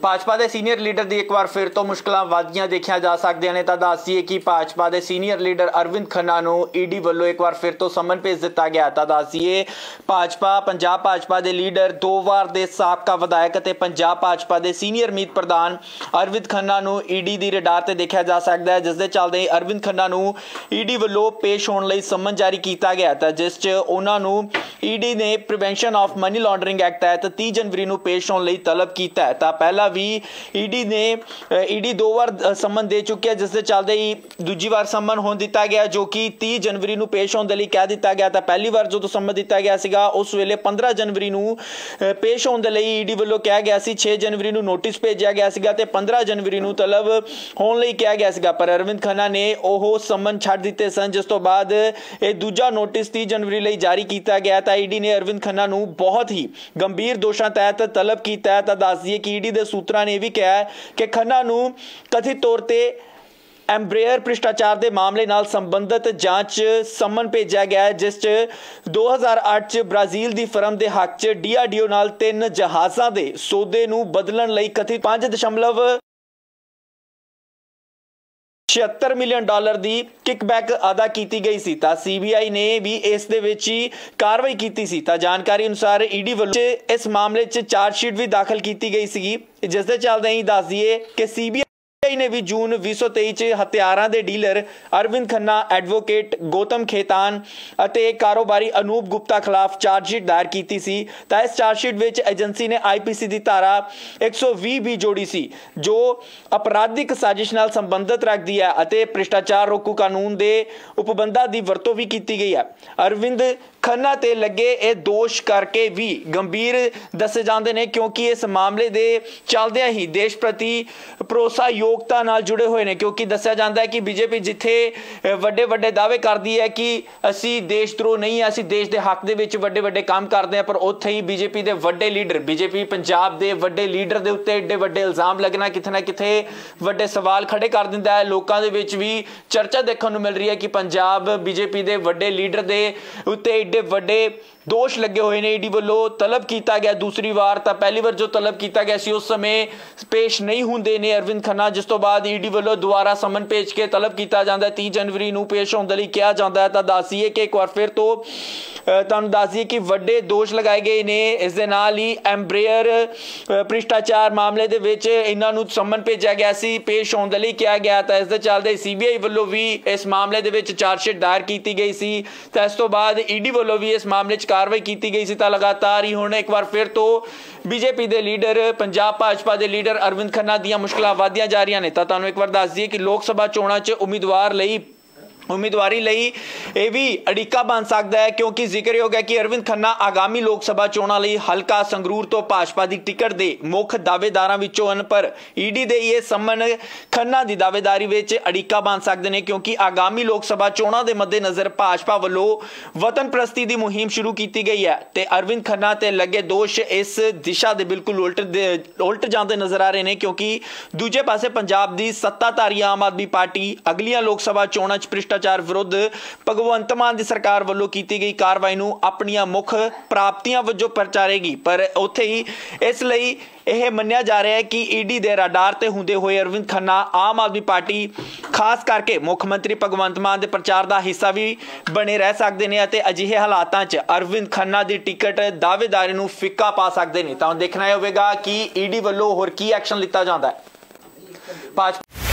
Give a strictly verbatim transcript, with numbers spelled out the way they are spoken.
भाजपा के senior leader की एक बार फिर तो मुश्किलां वधदियां देखिया जा सकदियां ने। तां दस दईए कि भाजपा के सीनियर लीडर अरविंद खन्ना नूं ईडी वल्लों एक बार फिर तो समन भेज दिता गया। तां दस दईए भाजपा पंजाब भाजपा के लीडर दो वार के साबका विधायक ते पंजाब भाजपा के सीनियर मीत प्रधान अरविंद खन्ना नूं ईडी की रडार ते देखा जा सकता है, जिस दे चलदे अरविंद खन्ना नूं ईडी वल्लों पेश होने लई समन जारी किया गया था, जिस च उन्हां नूं ईडी ने prevention of money laundering act तहत तीस जनवरी नूं पेश होने लई तलब किया है। तां पहला भी ईडी ने ईडी दो बार समन दे चुकी है, जिस दे चलदे ही दूजी बार समन होने दिता गया जो कि तीस जनवरी नूं पेश होने लई कह दिता गया था। पहली बार जो समन दिता गया सीगा उस वेले पंद्रह जनवरी नूं पेश होने लई ईडी वल्लों कहा गया सी, छे जनवरी नूं नोटिस भेजा गया सीगा ते पंद्रह जनवरी नूं तलब होने लई कहा गया सीगा, पर अरविंद खन्ना ने ओह समन छड्ड दिते सन, जिस तो बाद ये दूजा नोटिस तीस जनवरी लई जारी किया गया। तां ईडी ने अरविंद खन्ना नूं बहुत ही गंभीर दोषां तहत तलब किया है। तां दस दईए कि ईडी दे सूत्रां ने भी कहा है कि खन्ना नूं कथित तौर ते एम्ब्रेयर भ्रिष्टाचार के मामले नाल संबंधित जांच समन भेजा गया है, जिस च दो हज़ार अठ च ब्राजील की फर्म के हक च डी आर डी ओ नाल तीन जहाज़ां के सौदे नूं बदलण लई कथित पांच दशमलव छिहत्तर मिलियन डॉलर की किकबैक अदा की गई सी। तां सीबीआई ने भी इस दे विच ही कार्रवाई की सी। तां जानकारी अनुसार ईडी वल्लों इस मामले च चार्जशीट भी दाखिल की गई सी, जिस दे चलदे ही दस दईए कि सीबीआई ने भी जून भी सौ तेई च हथियारों के डीलर अरविंद खन्ना, एडवोकेट गौतम खेतान और कारोबारी अनूप गुप्ता खिलाफ चार्जशीट दायर की सी। तां इस चार्जशीट विच एजेंसी ने आई पी सी की धारा एक सौ भी भी जोड़ी सी, जो अपराधिक साजिश नाल संबंधित रखती है और भ्रिष्टाचार रोकू कानून के उपबंधां की वरतों भी की गई है। अरविंद खन्ना ते लगे ये दोष करके भी गंभीर दसे जाते हैं, क्योंकि इस मामले के चलदियां ही देश प्रति भरोसा योगता नाल जुड़े हुए हैं, क्योंकि दस्या जाता है कि बीजेपी जिथे वड्डे वड्डे दावे करती है कि असी देशद्रोह नहीं है, असी देश के हक दे विच वड्डे वड्डे काम करते हैं, पर उत्थे ही बीजेपी के वड्डे लीडर बीजेपी पंजाब के वड्डे लीडर के उत्ते एडे वड्डे इल्जाम लगना किथे ना किथे वड्डे सवाल खड़े कर दिंदा है। लोगों के विच भी चर्चा देखने को मिल रही है कि पंजाब बीजेपी के वड्डे लीडर के उत्ते एडे वड्डे दोष लगे हुए ने। ईडी वल्लों तलब किया गया दूसरी बार, तो पहली बार जो तलब किया गया सी उस समय पेश नहीं होंदे ने अरविंद खन्ना, जिस तो बाद ईडी वल्लों दोबारा समन भेज के तलब किया जाता है, तीस जनवरी नूं पेश होने लई कहा जाता है। तो दस दईए कि एक बार फिर तो तुहानूं दस दईए कि वड्डे दोष लगाए गए ने। इस दे नाल ही एम्ब्रेयर भ्रिष्टाचार मामले दे विच इन्हां नूं समन भेजा गया सी, पेश होने लई कहा गया था। इस दे चलदे सीबीआई वल्लों भी इस मामले दे विच चार्जशीट दायर की गई सी, तो इस तो बाद ईडी वल्लों भी इस मामले च कार्रवाई की गई सी। तां लगातार ही हुण एक बार फिर तो बीजेपी के लीडर पंजाब भाजपा के लीडर अरविंद खन्ना दीयां मुश्किलां वधदियां जा रही ने। तां तुहानूं एक बार दस दईए कि लोक सभा चोणां च उम्मीदवार लई उम्मीदवारी लई यह भी अड़िका बन सकता है, क्योंकि जिक्रयोग है कि अरविंद खन्ना आगामी लोक सभा चोणां लई हलका संगरूर तो भाजपा की टिकट के मुख दावेदारां विचों हन, पर ईडी दे ये समन खन्ना की दावेदारी विच अड़िका बन सकते हैं, क्योंकि आगामी लोक सभा चोणां के मद्देनज़र भाजपा वल्लों वतन प्रस्ती की मुहिम शुरू की गई है, तो अरविंद खन्ना ते लगे दोष इस दिशा के बिल्कुल उल्ट उल्ट जाते नजर आ रहे हैं, क्योंकि दूजे पासे पंजाब की सत्ताधारी आम आदमी पार्टी अगलियां लोक सभा चोणां च भ्रिष्टाचार विरुद्ध भगवंत मान की सरकार वल्लों की गई कार्रवाई नूं अपनियां मुख प्राप्तियां वजों प्रचारेगी, पर उत्थे ही इसलिए यह मन्निया जा रहा है कि ईडी दे रडार ते हुंदे हुए अरविंद खन्ना आम आदमी पार्टी खास करके मुख्यमंत्री भगवंत मान के प्रचार का हिस्सा भी बने रह सकते हैं, ते अजिहे हालातां च अरविंद खन्ना की टिकट दावेदारी नूं फिक्का पा सकते हैं। तां देखना होगा कि ईडी वल्लों होर की एक्शन लिता जाता है।